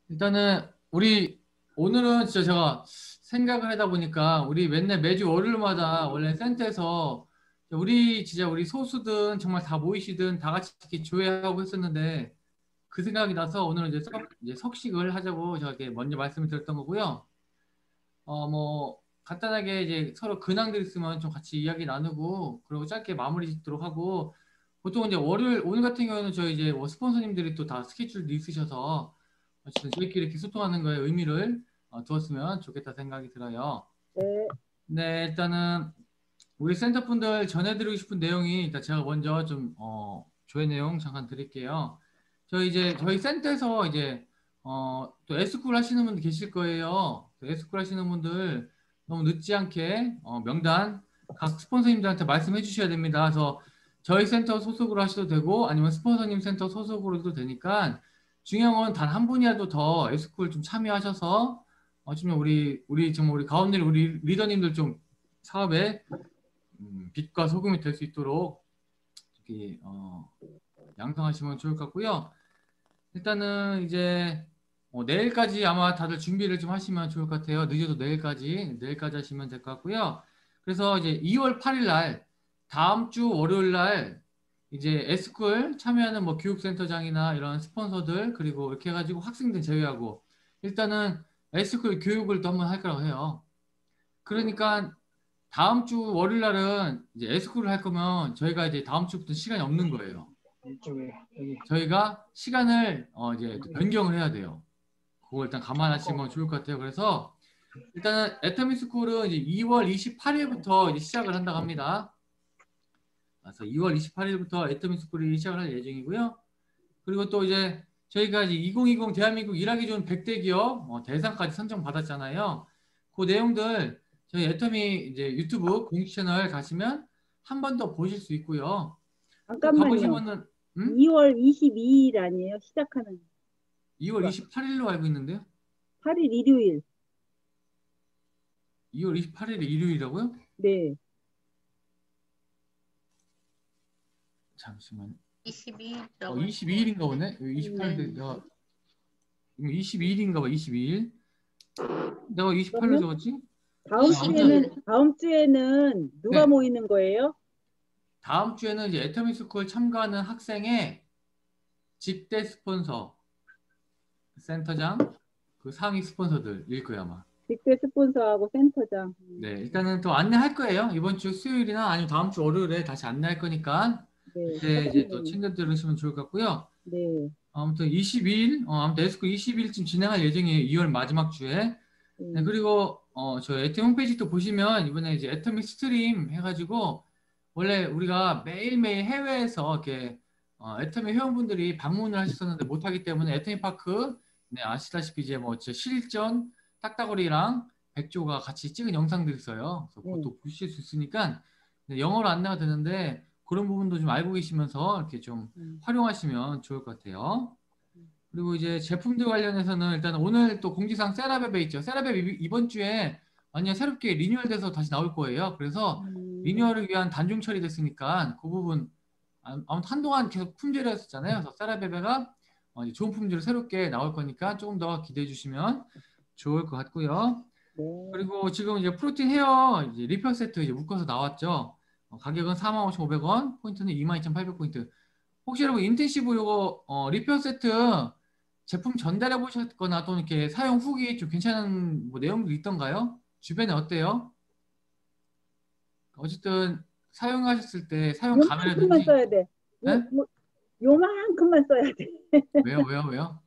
일단은 우리 오늘은 진짜 제가 생각을 하다 보니까 우리 맨날 매주 월요일마다 원래 센터에서 우리 소수든 정말 다 모이시든 다 같이 이렇게 조회하고 했었는데 그 생각이 나서 오늘은 이제 석식을 하자고 제가 이렇게 먼저 말씀을 드렸던 거고요. 뭐 간단하게 이제 서로 근황들 있으면 좀 같이 이야기 나누고 그리고 짧게 마무리 짓도록 하고 보통 이제 월요일 오늘 같은 경우는 저희 이제 뭐 스폰서님들이 또 다 스케줄도 있으셔서 어쨌든 저희끼리 이렇게 소통하는 거에 의미를 두었으면 좋겠다 생각이 들어요. 네. 네, 일단은 우리 센터분들 전해드리고 싶은 내용이 일단 제가 먼저 좀 조회 내용 잠깐 드릴게요. 저희 센터에서 이제 또 에스쿨 하시는 분들 계실 거예요. 에스쿨 하시는 분들 너무 늦지 않게 명단 각 스폰서님들한테 말씀해 주셔야 됩니다. 그래서 저희 센터 소속으로 하셔도 되고 아니면 스폰서님 센터 소속으로도 되니까 중요한 건 단 한 분이라도 더 에스쿨 좀 참여하셔서 좀 우리 정말 우리 가운데 우리 리더님들 좀 사업에 빛과 소금이 될 수 있도록 이렇게 양성하시면 좋을 것 같고요. 일단은 이제 내일까지 아마 다들 준비를 좀 하시면 좋을 것 같아요. 늦어도 내일까지 하시면 될 것 같고요. 그래서 이제 2월 8일 날 다음 주 월요일 날 이제 에스쿨 참여하는 뭐 교육센터장이나 이런 스폰서들 그리고 이렇게 해가지고 학생들 제외하고 일단은 에스쿨 교육을 또 한번 할 거라고 해요. 그러니까 다음 주 월요일 날은 이제 에스쿨을 할 거면 저희가 이제 다음 주부터 시간이 없는 거예요. 이쪽에 여기. 저희가 시간을 이제 또 변경을 해야 돼요. 그거 일단 감안하시면 좋을 것 같아요. 그래서 일단은 애터미 스쿨은 이제 2월 28일부터 이제 시작을 한다고 합니다. 그래서 2월 28일부터 애터미 스쿨이 시작을 할 예정이고요. 그리고 또 이제 저희가 이제 2020 대한민국 일하기 좋은 100대 기업 대상까지 선정받았잖아요. 그 내용들 저희 애터미 이제 유튜브 공식 채널 가시면 한 번 더 보실 수 있고요. 또 잠깐만요. 가보시면은 2월 22일 아니에요? 시작하는 2월 거. 28일로 알고 있는데요. 8일 일요일. 2월 28일이 일요일이라고요? 네. 잠시만. 22일이라고 22일인가 보네. 28일 내가 22일인가 봐. 22일. 내가 28로 그러면 적었지? 다음 22일. 주에는 누가 네. 모이는 거예요? 다음 주에는 이제 애터미 스쿨 참가하는 학생의 집대 스폰서, 센터장, 그 상위 스폰서들일 거예요, 아마. 직대 스폰서하고 센터장. 네, 일단은 또 안내할 거예요. 이번 주 수요일이나 아니면 다음 주 월요일에 다시 안내할 거니까 네. 그때 이제 또 사장님. 챙겨 들으시면 좋을 것 같고요. 네. 아무튼 22일, 아무튼 에스코 20일쯤 진행할 예정이에요. 2월 마지막 주에. 네, 그리고 저 애터미 홈페이지 또 보시면 이번에 이제 애터미 스트림 해가지고 원래 우리가 매일매일 해외에서 이렇게 애터미 회원분들이 방문을 하셨었는데 못하기 때문에 애터미 파크 네, 아시다시피 이제 뭐 저 실전 딱따구리랑 백조가 같이 찍은 영상들이 있어요. 그래서 그것도 보실 수 있으니까 네, 영어로 안내가 되는데 그런 부분도 좀 알고 계시면서 이렇게 좀 활용하시면 좋을 것 같아요. 그리고 이제 제품들 관련해서는 일단 오늘 또 공지사항 세라베베 있죠. 세라베베 이번 주에 완전 새롭게 리뉴얼돼서 다시 나올 거예요. 그래서 리뉴얼을 위한 단종 처리됐으니까 그 부분 아무튼 한동안 계속 품절이었잖아요. 그래서 세라베베가 이제 좋은 품질로 새롭게 나올 거니까 조금 더 기대해 주시면 좋을 것 같고요. 네. 그리고 지금 이제 프로틴 헤어 이제 리필 세트 이제 묶어서 나왔죠. 가격은 45,500원, 포인트는 22,800포인트. 혹시 여러분 인텐시브 요거 리필 세트 제품 전달해 보셨거나 또는 이렇게 사용 후기 좀 괜찮은 뭐 내용도 있던가요? 주변에 어때요? 어쨌든 사용하셨을 때 사용 요만큼만 감이라든지 써야 돼. 네? 요만큼만 써야 돼. 왜요?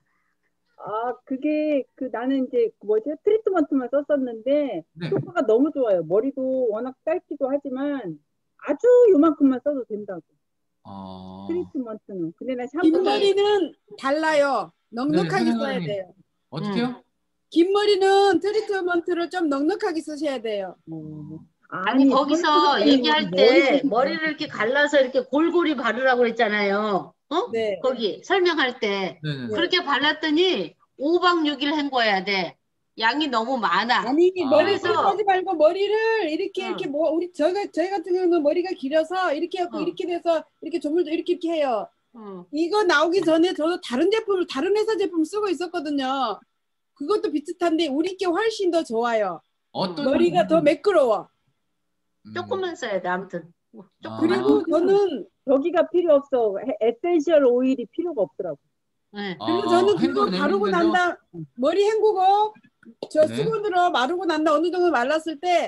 그게 나는 이제 뭐지? 트리트먼트만 썼었는데 네. 효과가 너무 좋아요. 머리도 워낙 짧기도 하지만 아주 요만큼만 써도 된다고. 트리트먼트는. 근데 난 샴푸 긴머리는 달라요. 넉넉하게 써야 사장님 돼요. 어떻게요? 긴 머리는 트리트먼트를 좀 넉넉하게 쓰셔야 돼요. 아니 거기서 얘기할 때 머리를 이렇게 갈라서 이렇게 골고루 바르라고 그랬잖아요. 네. 거기 설명할 때 네네. 그렇게 발랐더니 5박 6일 헹궈야 돼. 양이 너무 많아. 아니 머리를 그래서 하지 말고 머리를 이렇게 뭐 저희 같은 경우는 머리가 길어서 이렇게 해갖고 이렇게 돼서 이렇게 조물도 이렇게 해요. 이거 나오기 전에 저도 다른 제품을 다른 회사 제품 쓰고 있었거든요. 그것도 비슷한데 우리 게 훨씬 더 좋아요. 어떤 머리가 더 매끄러워. 조금만 써야 돼. 아무튼. 그리고 저는 저기가 필요 없어. 에센셜 오일이 필요가 없더라고. 네. 그리고 저는 그거 바르고 난 다음 머리 헹구고 저 네. 수건으로 마르고 난 다음 어느 정도 말랐을 때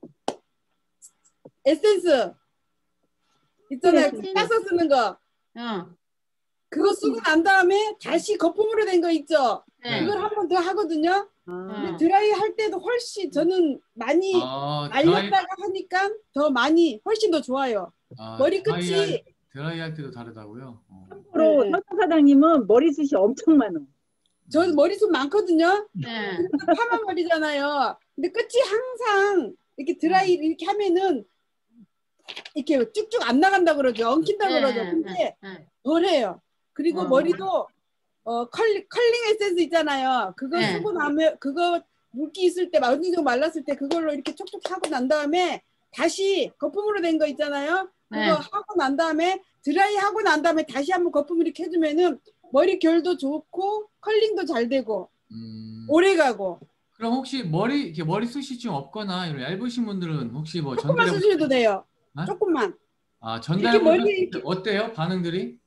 에센스 있잖아요. 네. 따서 쓰는 거. 응. 그거 쓰고 난 다음에 다시 거품으로 된 거 있죠. 네. 그걸 한 번 더 하거든요. 응. 드라이 할 때도 훨씬 저는 많이 말렸다가 하니까 더 많이 훨씬 더 좋아요. 머리 끝이 드라이 할 때도 다르다고요? 참고로 네. 서천 사장님은 머리숱이 엄청 많아. 저는 머리숱 많거든요. 네. 파마 머리잖아요. 근데 끝이 항상 이렇게 드라이 이렇게 하면은 이렇게 쭉쭉 안 나간다 그러죠. 엉킨다 네. 그러죠. 근데 네. 덜해요. 그리고 머리도 컬링 에센스 있잖아요. 그거 네. 쓰고 나면 그거 물기 있을 때 어느 정도 말랐을 때 그걸로 이렇게 촉촉 하고 난 다음에 다시 거품으로 된 거 있잖아요. 그거 네. 하고 난 다음에 드라이 하고 난 다음에 다시 한번 거품 이렇게 해주면은 머리 결도 좋고 컬링도 잘 되고 오래 가고. 그럼 혹시 이렇게 머리숱이 좀 없거나 이런 얇으신 분들은 혹시 뭐 조금만 쓰셔도 돼요. 어? 조금만. 전달해 머리 보셨을 이렇게- 때 어때요? 반응들이?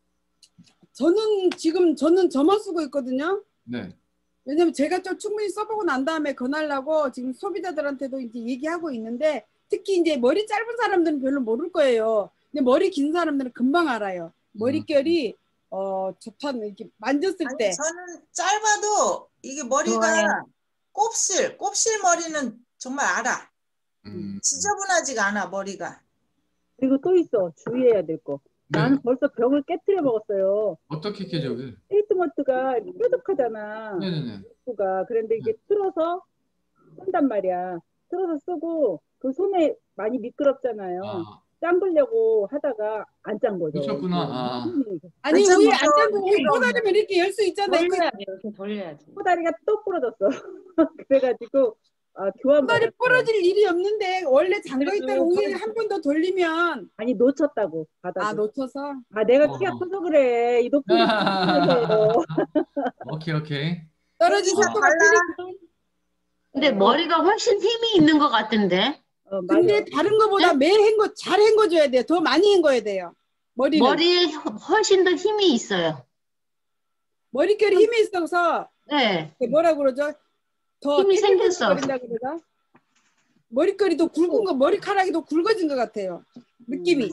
저는 저만 쓰고 있거든요. 네. 왜냐면 제가 좀 충분히 써보고 난 다음에 권하려고 지금 소비자들한테도 이제 얘기하고 있는데 특히 이제 머리 짧은 사람들은 별로 모를 거예요. 근데 머리 긴 사람들은 금방 알아요. 머릿결이 좋다는 이렇게 만졌을 아니, 때. 저는 짧아도 이게 머리가 좋아요. 곱실 머리는 정말 알아. 음. 지저분하지가 않아 머리가. 그리고 또 있어. 주의해야 될 거. 네. 나는 벌써 벽을 깨뜨려 먹었어요. 어떻게 깨져요? 트리트먼트가 뾰족하잖아. 네네네. 가 그런데 이게 틀어서 쓴단 말이야. 틀어서 쓰고 그 손에 많이 미끄럽잖아요. 짱으려고 하다가 안 짠 거죠. 그렇구나. 아니 완전 우리 무서워. 안 짠고 우리 꼬다리면 이렇게 열 수 있잖아요. 돌려야 돼. 이렇게 돌려야지. 코다리가 또 부러졌어. 그래가지고 교환 꼬다리 받았어요. 부러질 일이 없는데 원래 잠궈 있다가 오일 한 번 더 돌리면 아니 놓쳤다고 바닥에. 놓쳐서. 내가 키가 커서 그래. 이 높은 오케이. 떨어지실 아. 것 같으니까. 근데 머리가 훨씬 힘이 있는 것 같은데. 근데 다른 거보다 매 헹궈 잘 헹궈줘야 돼요. 더 많이 헹궈야 돼요. 머리에 훨씬 더 힘이 있어요. 머릿결이 힘이 있어서 네. 뭐라 그러죠? 더 힘이 생겼어. 땡겨버린다 그러죠? 머릿결이 더 굵은 거, 머리카락이 더 굵어진 것 같아요. 느낌이.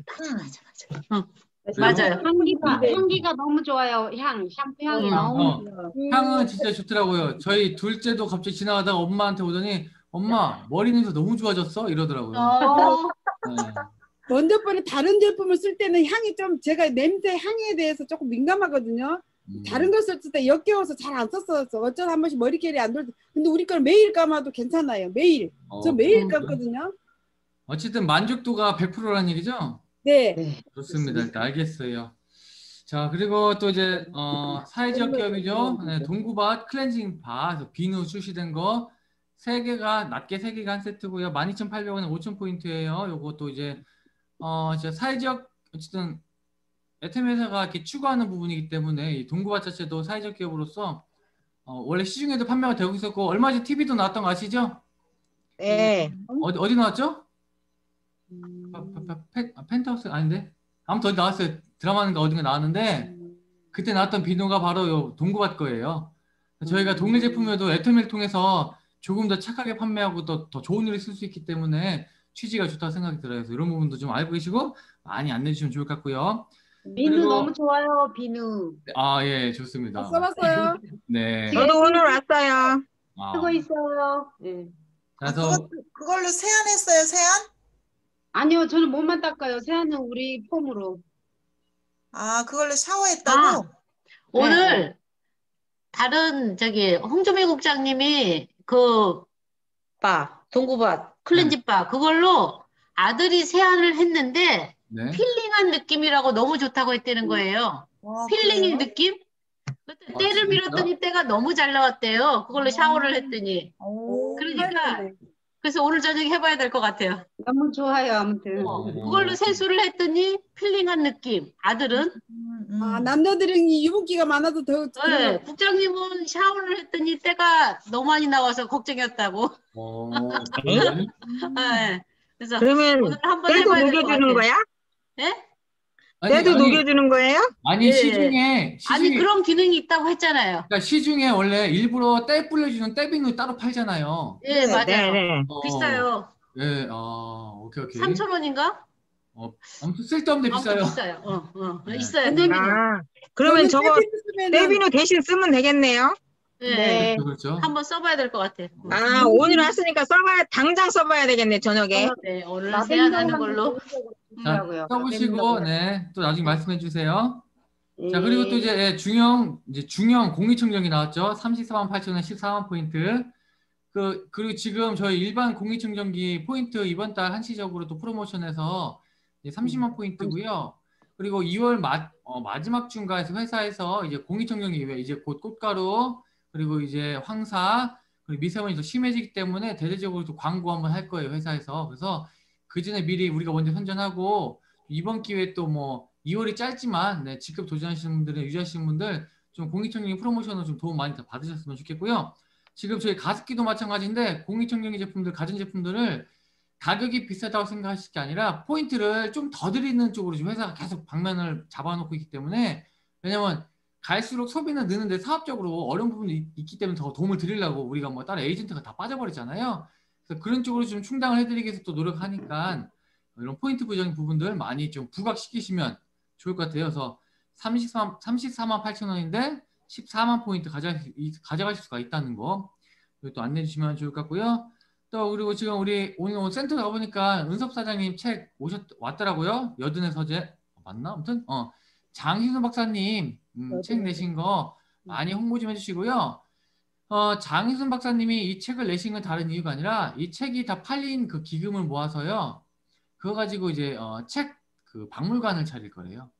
맞아요. 향기가 너무 좋아요. 샴푸 향이 너무 좋아요. 향은 진짜 좋더라고요. 저희 둘째도 갑자기 지나가다가 엄마한테 오더니 엄마 머리 냄새 너무 좋아졌어? 이러더라고요. 네. 먼저 번에 다른 제품을 쓸 때는 향이 좀 제가 냄새 향에 대해서 조금 민감하거든요. 다른 거 쓸 때 역겨워서 잘 안 썼었어. 어쩌다 한 번씩 머리결이 안 돌 때. 근데 우리 거는 매일 감아도 괜찮아요. 매일. 저 매일 감거든요. 어쨌든 만족도가 100%라는 얘기죠? 네. 좋습니다. 일단 알겠어요. 자, 그리고 또 이제 사회적 기업이죠. 네, 동구밭 클렌징 바 비누 출시된 거 3개가 낱개 3개가 한 세트고요. 12,800원에 5,000포인트예요. 요것도 이제 사회적 어쨌든 애템 회사가 이렇게 추구하는 부분이기 때문에 이 동구밭 자체도 사회적 기업으로서 원래 시중에도 판매가 되고 있었고 얼마 전에 TV도 나왔던 거 아시죠? 네. 어디 나왔죠? 펜트하우스 아닌데? 아무튼 어디 나왔어요. 드라마인가 어딘가 나왔는데 그때 나왔던 비누가 바로 요 동구밭 거예요. 저희가 동일 제품에도 애템을 통해서 조금 더 착하게 판매하고 더 좋은 일을 쓸 수 있기 때문에 취지가 좋다고 생각이 들어요. 그래서 이런 부분도 좀 알고 계시고 많이 안내해 주시면 좋을 것 같고요. 비누 그리고- 너무 좋아요. 비누. 예, 좋습니다. 써봤어요. 네. 저도 오늘 왔어요. 쓰고 있어요. 네. 그래서 그걸로 세안했어요, 세안? 아니요, 저는 몸만 닦아요. 세안은 우리 폼으로. 그걸로 샤워했다고? 오늘 다른 홍주미 국장님이 그 동구밭 클렌징 바 그걸로 아들이 세안을 했는데 네. 필링한 느낌이라고 너무 좋다고 했다는 거예요. 필링의 느낌? 그때 때를 밀었더니 때가 너무 잘 나왔대요. 그걸로 샤워를 했더니. 그러니까 그래서 오늘 저녁에 해봐야 될 것 같아요. 너무 좋아요. 아무튼. 그걸로 세수를 했더니 필링한 느낌. 아들은 아, 남자들은 이 유분기가 많아서 더 네, 국장님은 샤워를 했더니 때가 너무 많이 나와서 걱정이었다고. 그러네. 네. 그래서 그러면 오늘 한번 때도 해봐야 될 것 녹여주는 같아요. 거야? 예? 때도 녹여주는 거예요? 아니 예. 시중에 아니 그런 기능이 있다고 했잖아요. 그러니까 시중에 원래 일부러 때 불려주는 떼빙을 따로 팔잖아요. 예, 맞아요. 네. 비싸요. 예, 오케이. 3,000원인가? 아무튼 쓸데없는데 비싸요. 비싸요. 네. 있어요. 떼비는. 아, 그러면 저거 떼비누 대신 쓰면 되겠네요. 네. 그렇죠. 한번 써봐야 될 것 같아요. 아, 오늘 왔으니까 당장 써봐야 되겠네, 저녁에. 네, 오늘 세안하는 걸로. 자, 써보시고, 네, 또 나중에 말씀해 주세요. 자, 그리고 또 이제 중형 공기청정기 나왔죠. 34만 8천원 14만 포인트. 그리고 지금 저희 일반 공기청정기 포인트 이번 달 한시적으로 또 프로모션해서 30만 포인트고요. 그리고 2월 마지막 주인가에서 회사에서 이제 공기청정기 외에 이제 곧 꽃가루 그리고 이제 황사 그리고 미세먼지 더 심해지기 때문에 대대적으로 또 광고 한번 할 거예요, 회사에서. 그래서 그 전에 미리 우리가 먼저 선전하고 이번 기회에 또 뭐 2월이 짧지만 네, 직급 도전하시는 분들, 유지하시는 분들 좀 공기청정기 프로모션으로 좀 도움 많이 받으셨으면 좋겠고요. 지금 저희 가습기도 마찬가지인데 공기청정기 제품들, 가전제품들을 가격이 비싸다고 생각하실 게 아니라 포인트를 좀 더 드리는 쪽으로 지금 회사가 계속 방면을 잡아놓고 있기 때문에 왜냐면 갈수록 소비는 느는데 사업적으로 어려운 부분이 있기 때문에 더 도움을 드리려고 우리가 뭐 다른 에이전트가 다 빠져버렸잖아요. 그래서 그런 쪽으로 좀 충당을 해드리기 위해서 또 노력하니까 이런 포인트 부정인 부분들 많이 좀 부각시키시면 좋을 것 같아요. 그래서 34만 8천 원인데 14만 포인트 가져가실 수가 있다는 거 또 안내해 주시면 좋을 것 같고요. 또 그리고 지금 우리 오늘 센터 가보니까 은섭 사장님 책 왔더라고요. 여든의 서재 맞나? 아무튼 장희순 박사님 책 내신 거 많이 홍보 좀 해주시고요. 장희순 박사님이 이 책을 내신 건 다른 이유가 아니라 이 책이 다 팔린 그 기금을 모아서요. 그거 가지고 이제 책 그 박물관을 차릴 거래요.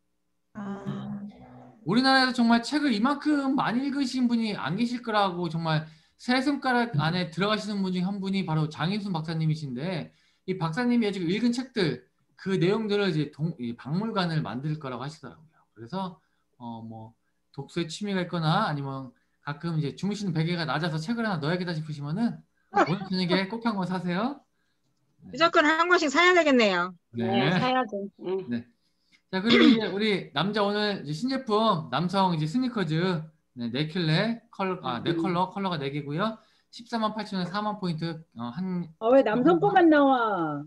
우리나라에서 정말 책을 이만큼 많이 읽으신 분이 안 계실 거라고 정말 세 손가락 안에 들어가시는 분 중에 한 분이 바로 장인순 박사님이신데 이 박사님이 지금 읽은 책들 그 내용들을 이제 박물관을 만들 거라고 하시더라고요. 그래서 뭐 독서에 취미가 있거나 아니면 가끔 이제 주무시는 베개가 낮아서 책을 하나 넣어야겠다 싶으시면은 오늘 저녁에 꼭 한 권 사세요. 무조건 한 권씩 사야 되겠네요. 네, 사야죠. 네. 자, 그리고 이제 우리 남자 오늘 이제 신제품 남성 이제 스니커즈 네, 4켤레 컬러가 4개고요. 14만 8천원 4만 포인트 왜 남성 거만 나와?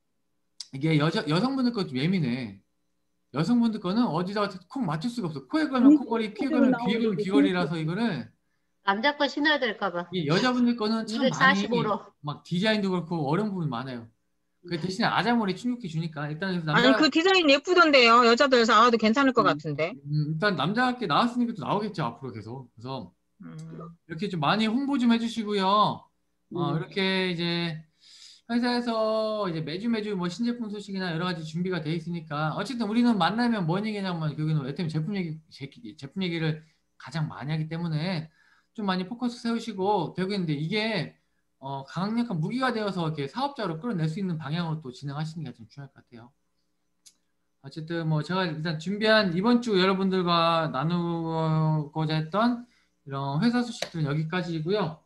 이게 여성분들 거 좀 예민해. 여성분들 거는 어디다가 콕 맞출 수가 없어. 코에 걸면 코걸이, 귀에 걸면 귀에 걸면 귀걸이라서 이거를 남자 거 신어야 될까 봐. 이 여자분들 거는 참 많이 245로. 막 디자인도 그렇고 어려운 부분이 많아요. 그 대신에 아자머리 충격기 주니까 일단 아니, 그 디자인 예쁘던데요. 여자들 사도 괜찮을 것 같은데. 일단 남자답게 나왔으니까 또 나오겠죠 앞으로 계속. 그래서 이렇게 좀 많이 홍보 좀 해주시고요. 이렇게 이제 회사에서 이제 매주 뭐 신제품 소식이나 여러 가지 준비가 돼 있으니까 어쨌든 우리는 만나면 뭔 얘기냐면 여기는 왜냐면 제품 얘기를 가장 많이 하기 때문에 좀 많이 포커스 세우시고 되겠는데 이게 강력한 무기가 되어서 이렇게 사업자로 끌어낼 수 있는 방향으로 또 진행하시는 게 좀 중요할 것 같아요. 어쨌든 뭐 제가 일단 준비한 이번 주 여러분들과 나누고자 했던 이런 회사 소식들은 여기까지이고요.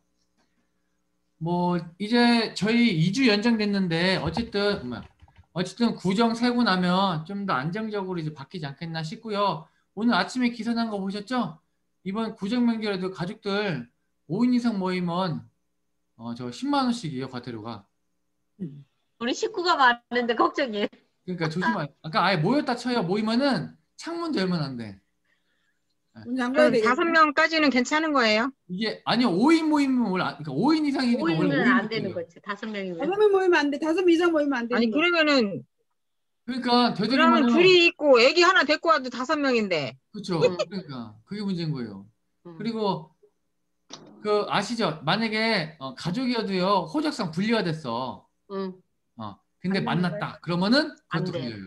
뭐 이제 저희 2주 연장됐는데 어쨌든 구정 세고 나면 좀 더 안정적으로 이제 바뀌지 않겠나 싶고요. 오늘 아침에 기사 난 거 보셨죠? 이번 구정 명절에도 가족들 5인 이상 모이면 저 10만 원씩이에요, 과태료가. 우리 식구가 많은데 걱정이에요. 그러니까 조심하세요. 아까 아예 모였다 쳐요. 모이면은 창문도 열면 안 돼. 문 잠가야 되겠네. 5명까지는 괜찮은 거예요? 이게 아니요 5인 모이면 원래 그러니까 5인 이상이니까 원래 5인은 5인 안 되는 거지. 5명이면. 5명 모이면 안 돼. 5명 이상 모이면 안 돼. 아니, 그러면은, 그러니까 그러면 되도록이면 둘이 있고 애기 하나 데리고 와도 5명인데. 그렇죠. 그러니까 그게 문제인 거예요. 그리고 그 아시죠? 만약에 가족이어도요 호적상 분리가 됐어. 근데 만났다. 그러면은 안 그것도 돼. 걸려요.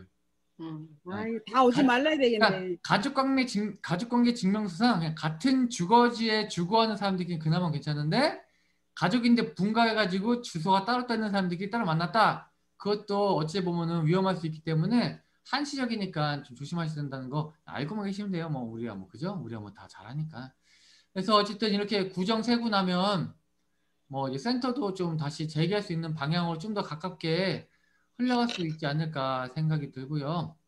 다 오지 말라야 되겠네. 그러니까 가족관계 증명서상 그냥 같은 주거지에 주거하는 사람들끼리 그나마 괜찮은데 가족인데 분가해가지고 주소가 따로 있는 사람들끼리 따로 만났다. 그것도 어찌 보면은 위험할 수 있기 때문에 한시적이니까 좀 조심하셔야 된다는 거 알고만 계시면 돼요. 뭐 우리가 뭐 그죠? 우리가 뭐 다 잘하니까. 그래서 어쨌든 이렇게 구정 세고 나면 뭐 이제 센터도 좀 다시 재개할 수 있는 방향으로 좀 더 가깝게 흘러갈 수 있지 않을까 생각이 들고요.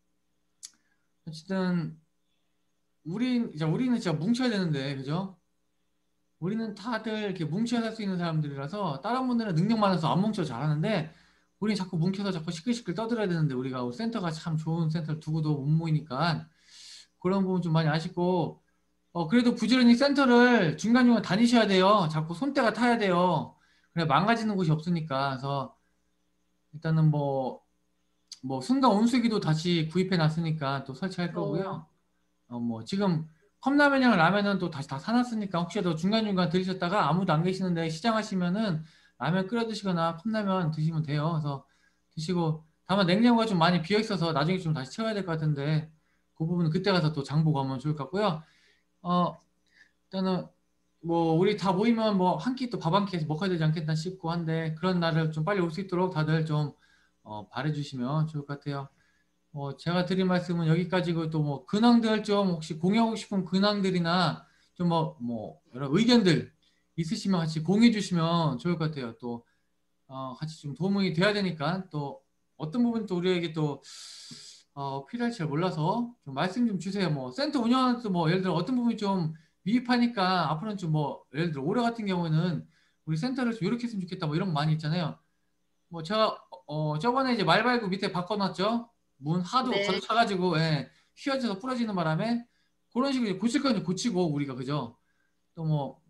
어쨌든 우리는 진짜 뭉쳐야 되는데 그죠? 우리는 다들 이렇게 뭉쳐야 살 수 있는 사람들이라서 다른 분들은 능력 많아서 안 뭉쳐 잘하는데 우리 자꾸 뭉쳐서 자꾸 시끌시끌 떠들어야 되는데 우리가 우리 센터가 참 좋은 센터를 두고도 못 모이니까 그런 부분 좀 많이 아쉽고 그래도 부지런히 센터를 중간중간 다니셔야 돼요. 자꾸 손때가 타야 돼요. 그래 망가지는 곳이 없으니까. 그래서 일단은 뭐 순간 온수기도 다시 구입해 놨으니까 또 설치할 거고요. 뭐 지금 컵라면이랑 라면은 또 다시 다 사놨으니까 혹시라도 중간중간 들으셨다가 아무도 안 계시는데 시장하시면은 라면 끓여 드시거나 컵라면 드시면 돼요. 그래서 드시고 다만 냉장고가 좀 많이 비어 있어서 나중에 좀 다시 채워야 될 것 같은데 그 부분은 그때 가서 또 장보고 하면 좋을 것 같고요. 일단은 뭐 우리 다 모이면 뭐 한 끼 또 밥 한 끼 해서 먹어야 되지 않겠나 싶고 한데 그런 날을 좀 빨리 올 수 있도록 다들 좀 바래주시면 좋을 것 같아요. 제가 드린 말씀은 여기까지고 또 뭐 근황들 좀 혹시 공유하고 싶은 근황들이나 좀 뭐 여러 의견들 있으시면 같이 공유해 주시면 좋을 것 같아요. 또 같이 좀 도움이 돼야 되니까 또 어떤 부분 또 우리에게 또 필요할지 잘 몰라서 좀 말씀 좀 주세요. 뭐 센터 운영하는 뭐 예를 들어 어떤 부분이 좀 미흡하니까 앞으로는 좀 뭐 예를 들어 올해 같은 경우에는 우리 센터를 좀 이렇게 했으면 좋겠다 뭐 이런 거 많이 있잖아요. 뭐 제가 저번에 이제 말발굽 밑에 바꿔놨죠. 문 하도 네. 걷어차가지고 휘어져서 부러지는 바람에 그런 식으로 이제 고칠 건 고치고 우리가 그죠. 또 뭐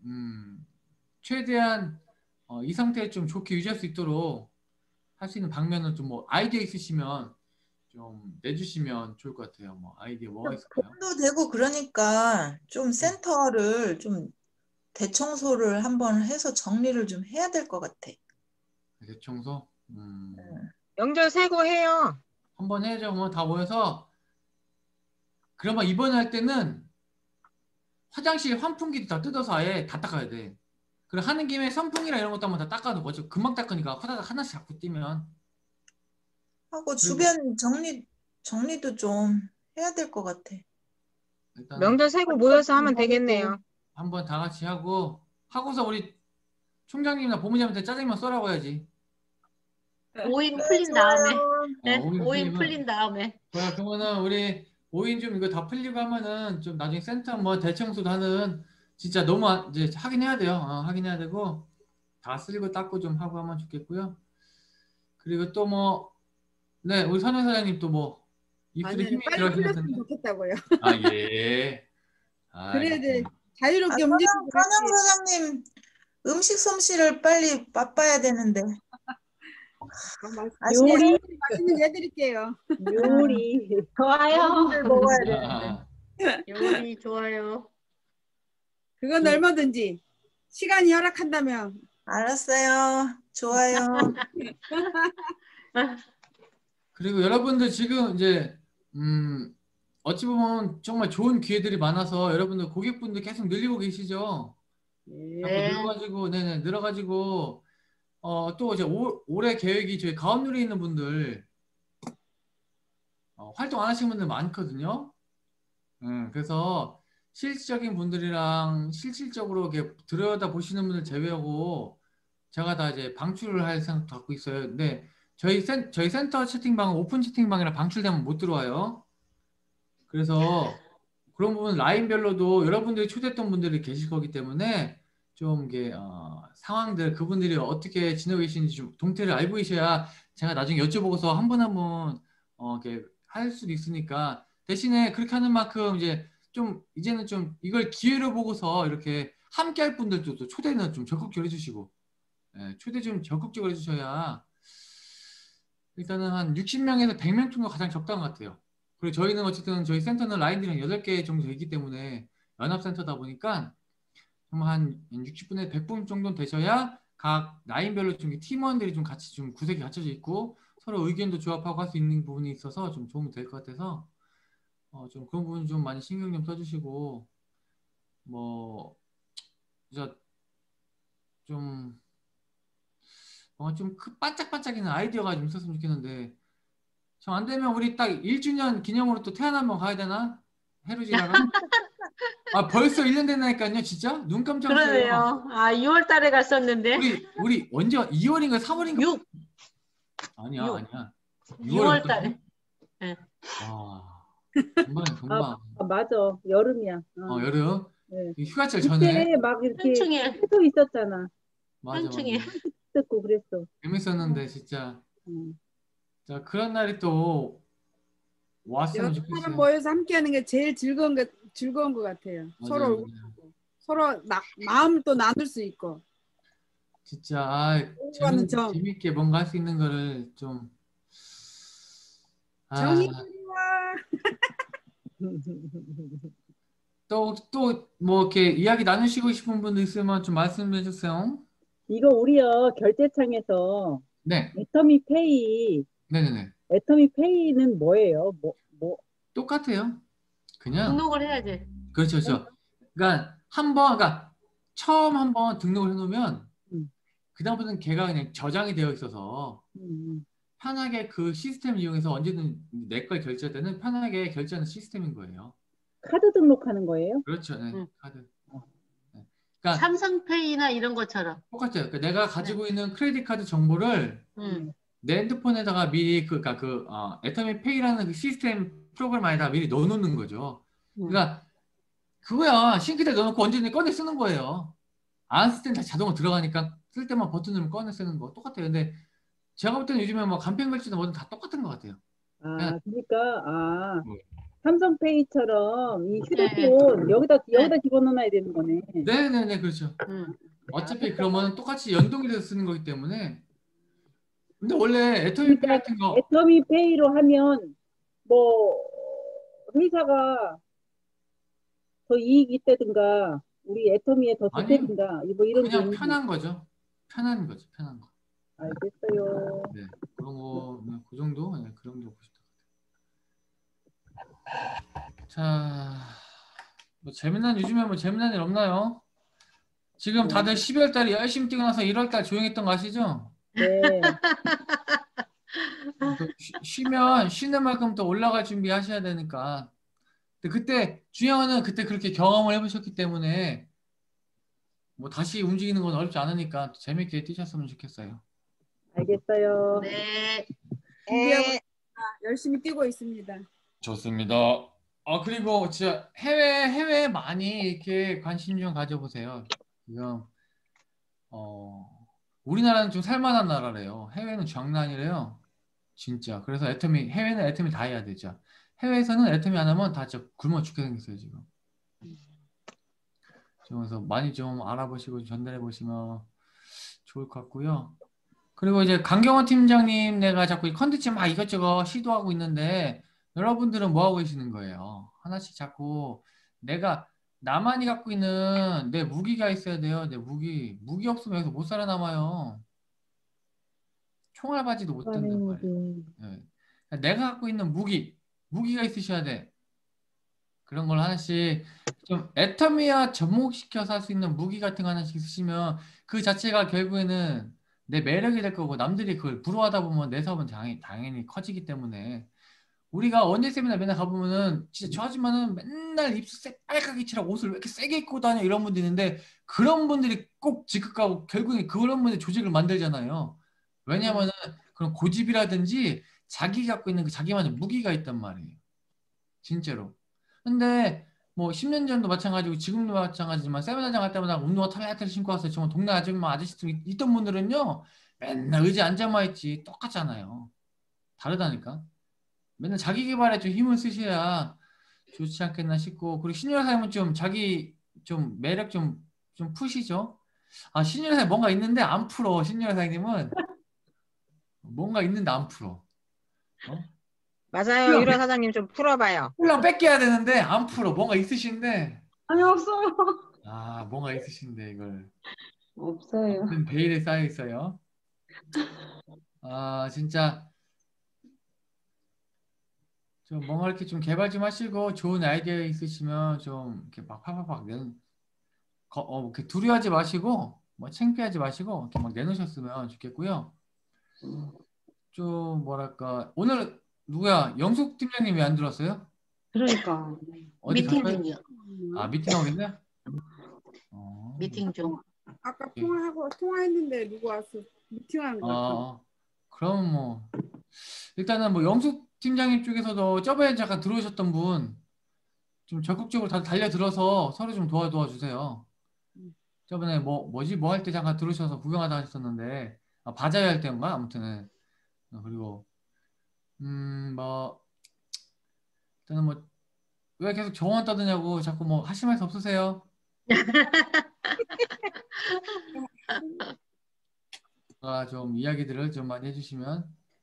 최대한 이 상태에 좀 좋게 유지할 수 있도록 할 수 있는 방면은 좀 뭐 아이디어 있으시면 좀 내주시면 좋을 것 같아요. 뭐 아이디어 뭐가 있을까요? 돈도 되고 그러니까 좀 센터를 좀 대청소를 한번 해서 정리를 좀 해야 될 것 같아. 대청소 명절 세고 해요. 한번 해야죠. 뭐 다 모여서 그러면 이번에 할 때는 화장실 환풍기도 다 뜯어서 아예 다 닦아야 돼. 그리고 하는 김에 선풍기랑 이런 것도 한번 다 닦아놓고 어차피 금방 닦으니까 화다닥 하나씩 자꾸 뛰면 하고 그리고 주변 정리도 좀 해야 될 것 같아. 일단은 명절 세고 모여서 하면 되겠네요. 한번 다 같이 하고서 우리 총장님이나 본부장님한테 짜장면 쏘라고 해야지. 오인 네, 풀린 다음에. 좋아요. 네, 오인 오인 풀리면 풀린 다음에. 그래 그러면은 우리 오인 좀 이거 다 풀리고 하면은 좀 나중에 센터 뭐 대청소도 하는 진짜 너무 이제 하긴 해야 돼요. 하긴 해야 되고 다 쓸고 닦고 좀 하고 하면 좋겠고요. 그리고 또 뭐 네 우리 선영 사장님 또 뭐 입술에 아니요, 힘이 빨리 풀렸으면 들어가시는데 좋겠다고요. 예. 그래야 돼. 알겠습니다. 자유롭게 움직이고 선영 그렇지. 사장님 음식 솜씨를 빨리 맛봐야 되는데. 요리, 맛있는 거 해드릴게요. 요리. 좋아요. 를 먹어야 되는데. 요리 좋아요. 그건 얼마든지 시간이 허락한다면. 알았어요. 좋아요. 그리고 여러분들 지금 이제 어찌 보면 정말 좋은 기회들이 많아서 여러분들 고객분들 계속 늘리고 계시죠. 자꾸 네. 늘어가지고 네네 늘어가지고 또 이제 올해 계획이 저희 가업률에 있는 분들 활동 안 하시는 분들 많거든요. 그래서 실질적인 분들이랑 실질적으로 이렇게 들여다 보시는 분들 제외하고 제가 다 이제 방출을 할 생각도 갖고 있어요. 근데 저희 센터 채팅방은 오픈 채팅방이라 방출되면 못 들어와요. 그래서 그런 부분 라인별로도 여러분들이 초대했던 분들이 계실 거기 때문에 좀 이게 상황들 그분들이 어떻게 지내고 계시는지 좀 동태를 알고 계셔야 제가 나중에 여쭤보고서 한 분 한 분 이렇게 할 수도 있으니까 대신에 그렇게 하는 만큼 이제 좀 이제는 좀 이걸 기회로 보고서 이렇게 함께 할 분들도 또 초대는 좀 적극적으로 해주시고 초대 좀 적극적으로 해주셔야 일단은 한 60명에서 100명 정도 가장 적당한 것 같아요. 그리고 저희는 어쨌든 저희 센터는 라인들이 8개 정도 되기 때문에 연합센터다 보니까 정말 한 60분에 100분 정도 되셔야 각 라인별로 좀 팀원들이 좀 같이 좀 구색이 갖춰져 있고 서로 의견도 조합하고 할 수 있는 부분이 있어서 좀 도움이 될 것 같아서 좀 그런 부분 좀 많이 신경 좀 써주시고 뭐 진짜 좀 반짝반짝이는 아이디어가 좀 있었으면 좋겠는데 저 안 되면 우리 딱 1주년 기념으로 또 태안 한번 가야 되나? 해루지라가? 아, 벌써 1년 됐나니까요, 진짜? 눈 깜짝이야. 그러네요. 아, 6월 달에 갔었는데. 우리 언제, 2월인가 3월인가? 6. 아니야, 6. 아니야. 6월 달에. 네. 와, 금방. 맞아. 여름이야. 여름? 네. 휴가철 전에? 그때 막 이렇게 현충일. 해도 있었잖아. 맞아. 현충일. 듣고 그랬어. 재밌었는데, 진짜. 자, 그런 날이 또 왔으면 여러 사람 좋겠어요. 모여서 함께하는 게 제일 즐거운 것 같아요. 맞아요. 서로 마음을 또 나눌 수 있고. 진짜 재밌게 뭔가 할 수 있는 거를 좀 정이 또 뭐 이렇게 이야기 나누시고 싶은 분들 있으면 좀 말씀해 주세요. 이거 우리요 결제창에서 네. 애터미 페이. 네네네. 애터미 페이는 뭐예요? 뭐? 똑같아요. 그냥 등록을 해야지. 그렇죠. 그러니까 처음 한번 등록을 해놓으면 그다음부터는 걔가 그냥 저장이 되어 있어서 편하게 그 시스템 이용해서 언제든 내 걸 결제할 때는 편하게 결제하는 시스템인 거예요. 카드 등록하는 거예요? 그렇죠. 네, 카드. 네. 그러니까 삼성페이나 이런 것처럼. 똑같아요. 그러니까 내가 가지고 있는 크레딧 카드 정보를 내 핸드폰에다가 미리 애터미 페이라는 그 시스템 프로그램 안에다 미리 넣어놓는 거죠. 그러니까 그거야. 싱크대에 넣어놓고 언제든 꺼내 쓰는 거예요. 안 쓸 땐 다 자동으로 들어가니까 쓸 때만 버튼 누르면 꺼내 쓰는 거 똑같아요. 근데 제가 볼 때는 요즘에 뭐 간편결제나 뭐든 다 똑같은 것 같아요. 그러니까 삼성페이처럼 이 휴대폰 여기다 집어넣어야 되는 거네. 네네네, 그렇죠. 어차피 그러면 똑같이 연동이 돼서 쓰는 거기 때문에. 근데 원래 애터미 페이 같은 거 애터미 페이로 하면 뭐 회사가 더 이익이 있다든가 우리 애터미에 더 좋다든가 뭐 이런 그냥 편한 거죠. 편한 거. 알겠어요. 네, 그런 거, 그 정도? 네, 그 정도 보시면 자, 요즘에 뭐 재미난 일 없나요? 지금 다들 12월 달에 열심히 뛰고 나서 1월 달 조용했던 거 아시죠? 네. 쉬는 만큼 또 올라갈 준비 하셔야 되니까. 근데 그때, 중요한 거는 그때 그렇게 경험을 해보셨기 때문에 뭐 다시 움직이는 건 어렵지 않으니까 재밌게 뛰셨으면 좋겠어요. 알겠어요. 네. 열심히 뛰고 있습니다. 좋습니다. 그리고 진짜 해외에 많이 이렇게 관심 좀 가져보세요. 지금 우리나라는 좀 살만한 나라래요. 해외는 장난 아니래요. 진짜. 그래서 해외는 애터미 다 해야 되죠. 해외에서는 애터미 안 하면 다 진짜 굶어 죽게 생겼어요, 지금. 그래서 많이 좀 알아보시고 전달해 보시면 좋을 것 같고요. 그리고 이제 강경원 팀장님, 내가 자꾸 컨텐츠 막 이것저것 시도하고 있는데 여러분들은 뭐 하고 계시는 거예요? 하나씩 자꾸 나만이 갖고 있는 내 무기가 있어야 돼요. 내 무기 없으면 여기서 못 살아남아요. 총알바지도 못 든단 말이에요. 네. 내가 갖고 있는 무기가 있으셔야 돼. 그런 걸 하나씩 좀 애터미와 접목시켜서 할 수 있는 무기 같은 거 하나씩 있으시면 그 자체가 결국에는 내 매력이 될 거고 남들이 그걸 부러워하다 보면 내 사업은 당연히 커지기 때문에 우리가 원데이 세미나 맨날 가보면은 진짜 저 아줌마는 맨날 입술 새빨갛게 칠하고 옷을 왜 이렇게 세게 입고 다녀 이런 분들 있는데 그런 분들이 꼭 직급 가고 결국에 그런 분들 조직을 만들잖아요. 왜냐하면은 그런 고집이라든지 자기 갖고 있는 그 자기만의 무기가 있단 말이에요. 진짜로. 근데 뭐 10년 전도 마찬가지고 지금도 마찬가지지만 세미나장 갈 때마다 운동화 탈레탈 신고 와서 정말 동네 아저씨들 있던 분들은요 맨날 의자에 앉아만 있지 똑같잖아요. 다르다니까. 맨날 자기 개발에 좀 힘을 쓰셔야 좋지 않겠나 싶고 그리고 신유라 사장님은 좀 자기 좀 매력 좀 푸시죠. 신유라 사장님 뭔가 있는데 안 풀어. 신유라 사장님은 뭔가 있는데 안 풀어. 맞아요. 유라 사장님 좀 풀어봐요. 훌랑 뺏겨야 되는데 안 풀어. 뭔가 있으신데. 아니 없어요. 뭔가 있으신데 이걸. 없어요. 베일에 쌓여 있어요. 진짜 좀 뭔가 이렇게 좀 개발 좀 하시고 좋은 아이디어 있으시면 좀 이렇게 막 팍팍팍 이렇게 두려워하지 마시고 뭐 창피하지 마시고 이렇게 막 내놓으셨으면 좋겠고요. 좀 뭐랄까 오늘 누구야? 영숙 팀장님 왜 안 들었어요? 그러니까. 어디 미팅 갔어요? 중이요. 아, 미팅하고 계세요? 어, 미팅 중. 아까 예. 통화했는데 누구 왔어? 미팅하는 것 같아. 그럼 뭐 일단은 뭐 영숙 팀장님 쪽에서도 저번에 잠깐 들어오셨던 분 좀 적극적으로 다들 달려들어서 서로 좀 도와주세요. 저번에 뭐 할 때 잠깐 들어오셔서 구경하다 하셨었는데 바자회 할 때인가 아무튼 그리고 뭐 일단은 뭐 왜 계속 저만 떠드냐고 자꾸 뭐 하실 말씀 없으세요? 좀 이야기들을 좀 많이 해주시면.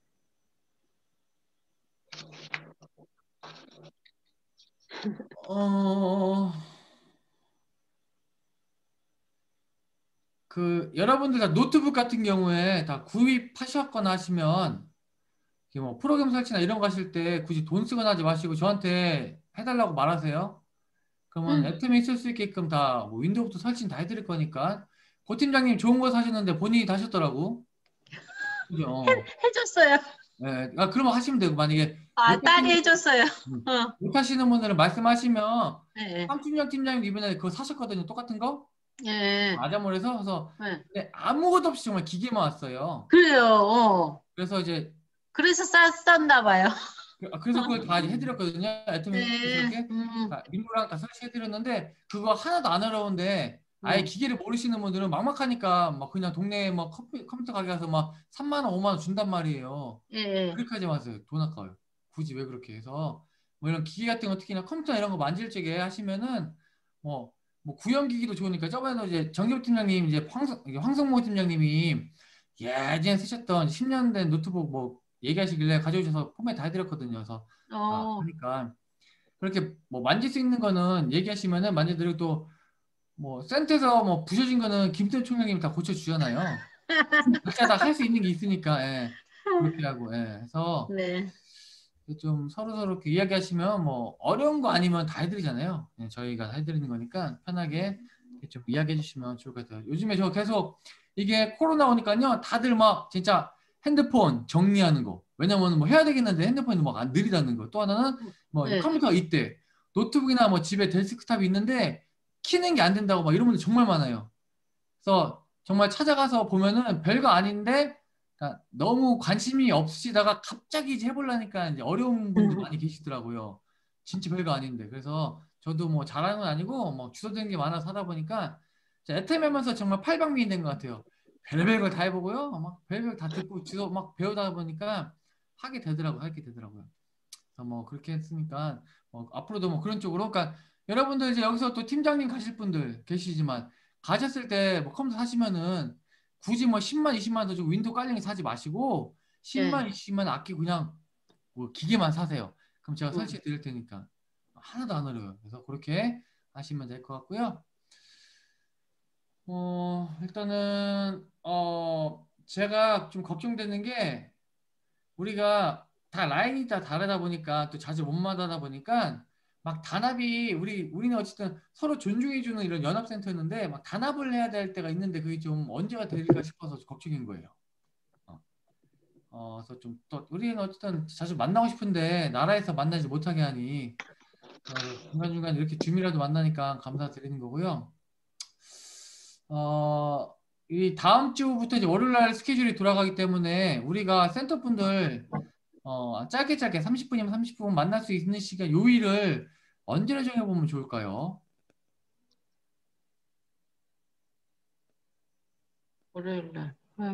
여러분들 다 노트북 같은 경우에 다 구입하셨거나 하시면 뭐 프로그램 설치나 이런 거 하실 때 굳이 돈 쓰거나 하지 마시고 저한테 해달라고 말하세요. 그러면 애템에 쓸 수 있게끔 다 뭐 윈도우부터 설치는 다 해드릴 거니까. 고 팀장님 좋은 거 사셨는데 본인이 다 하셨더라고. 그죠? 해줬어요. 네, 그러면 하시면 되고 만약에 딸이 해줬어요. 못 하시는 분들은 말씀하시면 네. 삼춘영 팀장님 이번에 그거 사셨거든요. 똑같은 거? 네. 아자몰에서 그래서 네. 근데 아무것도 없이 정말 기계만 왔어요. 그래요. 그래서 이제 그래서 쌌나 봐요. 그래서 그걸 다 해드렸거든요. 애터미 네. 이렇게 민구랑 다 설치해드렸는데 그거 하나도 안 어려운데 아예 기계를 모르시는 분들은 막막하니까 막 그냥 동네에 막 컴퓨터 가게 가서 막 3만 원, 5만 원 준단 말이에요. 네. 그렇게 하지 마세요. 돈 아까워요. 굳이 왜 그렇게 해서 뭐 이런 기계 같은 거 특히나 컴퓨터 이런 거 만질 적에 하시면은 뭐 구형기기도 좋으니까 저번에도 이제 정규 팀장님 이제 황성모 팀장님이 예전에 쓰셨던 10년 된 노트북 뭐 얘기하시길래 가져오셔서 포맷 다 해드렸거든요. 그래서 하니까 그렇게 뭐 만질 수 있는 거는 얘기하시면은 만져드리고 또 뭐 센터에서 뭐 부셔진 거는 김태 총장님이 다 고쳐주잖아요. 각자 다 할 수 있는 게 있으니까 그렇게 하고 해서 네. 좀 서로 이렇게 이야기하시면 뭐 어려운 거 아니면 다 해드리잖아요. 저희가 해드리는 거니까 편하게 좀 이야기해 주시면 좋을 것 같아요. 요즘에 저 계속 이게 코로나 오니까요 다들 막 진짜 핸드폰 정리하는 거. 왜냐면 뭐 해야 되겠는데 핸드폰이 막 안 느리다는 거. 또 하나는 뭐 컴퓨터 있대. 노트북이나 뭐 집에 데스크탑이 있는데 키는 게 안 된다고 막 이런 분들 정말 많아요. 그래서 정말 찾아가서 보면은 별거 아닌데 너무 관심이 없으시다가 갑자기 이제 해보려니까 이제 어려운 분들 많이 계시더라고요. 진짜 별거 아닌데. 그래서 저도 뭐 잘하는 건 아니고 뭐 주소된 게 많아서 하다 보니까 애템하면서 정말 팔방미인 된 것 같아요. 별별 걸 다 해보고요. 막 별별 다 듣고 주소 막 배우다 보니까 하게 되더라고요. 그래서 뭐 그렇게 했으니까 앞으로도 뭐 그런 쪽으로 그러니까 여러분들 이제 여기서 또 팀장님 가실 분들 계시지만 가셨을 때 뭐 컴퓨터 사시면은 굳이 뭐 10만 20만 더 주고 윈도우 깔린 게 사지 마시고 10만 20만 아끼고 그냥 뭐 기계만 사세요. 그럼 제가 설치해 드릴 테니까 하나도 안 어려워요. 그래서 그렇게 하시면 될 것 같고요. 일단은 제가 좀 걱정되는 게 우리가 다 라인이 다 다르다 보니까 또 자주 못 만나다 보니까 막 단합이 우리는 어쨌든 서로 존중해주는 이런 연합센터였는데 막 단합을 해야 될 때가 있는데 그게 좀 언제가 될까 싶어서 걱정인 거예요. 그래서 좀 또 우리는 어쨌든 자주 만나고 싶은데 나라에서 만나지 못하게 하니 중간중간 이렇게 줌이라도 만나니까 감사드리는 거고요. 이 다음 주부터 이제 월요일 날 스케줄이 돌아가기 때문에 우리가 센터분들 짧게 30분이면 30분 만날 수 있는 시간 요일을 언제로 정해보면 좋을까요? 월요일 날.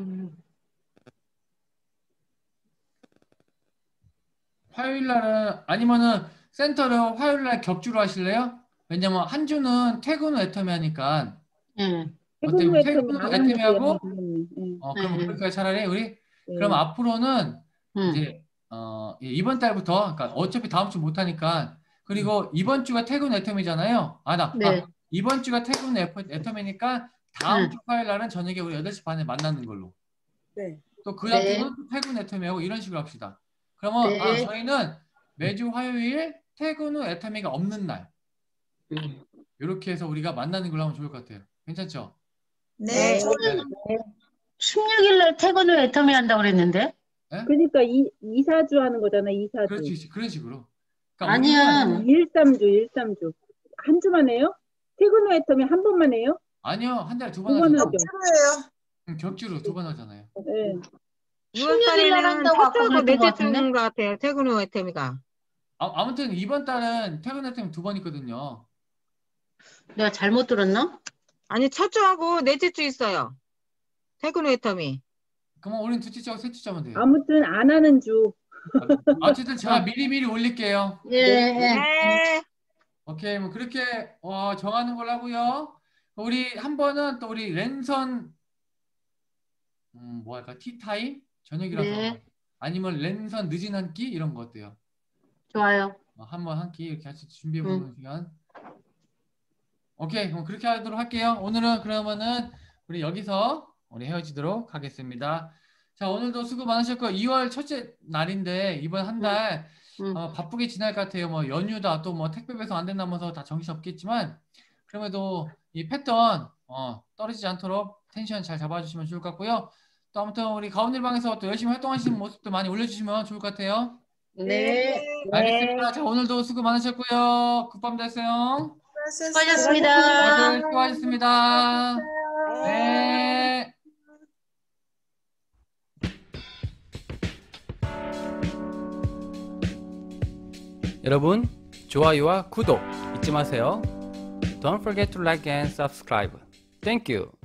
화요일 날은 아니면은 센터를 화요일 날 격주로 하실래요? 왜냐면 한 주는 퇴근 후 애터미 하니까. 퇴근 후 애터미 하고 그럼 네. 그럴까요? 차라리 우리 그럼 앞으로는 이제 이번 달부터 그러니까 어차피 다음 주 못 하니까 그리고 이번 주가 퇴근 애터미잖아요. 이번 주가 퇴근 애터미니까 다음 주 화요일 날은 저녁에 우리 8시 반에 만나는 걸로. 네. 또 그 다음 주는 퇴근 애터미하고 이런 식으로 합시다. 그러면 저희는 매주 화요일 퇴근 후 애터미가 없는 날 이렇게 해서 우리가 만나는 걸로 하면 좋을 것 같아요. 괜찮죠? 네. 16일 날 퇴근 후 애터미 한다고 그랬는데. 예? 그러니까 2, 4주 하는 거잖아, 2, 4주. 그렇지, 그런 식으로. 그러니까 아니야. 1, 3주. 한 주만 해요? 퇴근 후에 터면 한 번만 해요? 아니요, 한 달에 2번 두 번 하잖아요. 하죠. 필요해요. 격주로 2번 하잖아요. 네. 16일 날 6월달에는 한다고 첫 아까 주하고 그랬던 것 넷째 같은데? 주인 것 같아요. 퇴근 후에 태미가. 아무튼 이번 달은 퇴근할 때면 2번 있거든요. 내가 잘못 들었나? 아니 첫 주하고 넷째 주 있어요. 퇴근 후에 터미. 그러면 우리는 둘째 주하고 셋째 주 하면 돼요. 아무튼 안 하는 주. 어쨌든 제가 미리 올릴게요. 예. 네. 오케이, 뭐 그렇게 정하는 걸로 하고요. 우리 한 번은 또 우리 랜선 뭐 할까? 티타임? 저녁이라서 네. 아니면 랜선 늦은 한 끼 이런 거 어때요? 좋아요. 한 번 한 끼 이렇게 같이 준비해 보는 시간. 오케이, 그럼 그렇게 하도록 할게요. 오늘은 그러면은 우리 여기서 우리 헤어지도록 하겠습니다. 자, 오늘도 수고 많으셨고 2월 첫째 날인데 이번 한 달 바쁘게 지날 것 같아요. 뭐 연휴다 또 뭐 택배 배송 안 된다면서 다 정신 없겠지만 그럼에도 이 패턴 떨어지지 않도록 텐션 잘 잡아주시면 좋을 것 같고요. 또 아무튼 우리 가온일방에서 또 열심히 활동하시는 모습도 많이 올려주시면 좋을 것 같아요. 네. 알겠습니다. 자, 오늘도 수고 많으셨고요. 굿밤 되세요. 수고하셨습니다. 다들 수고하셨습니다. 네. 여러분, 좋아요와 구독 잊지 마세요. Don't forget to like and subscribe. Thank you.